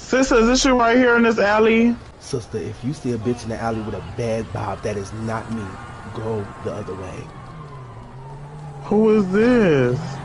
Sister, is this you right here in this alley? Sister, if you see a bitch in the alley with a bad bob, that is not me. Go the other way. Who is this?